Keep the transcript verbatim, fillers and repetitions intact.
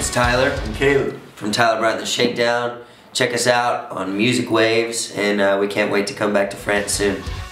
It's Tyler And Caleb from Tyler, Bryant and The Shakedown. Check us out on Music Waves, and uh, we can't wait to come back to France soon.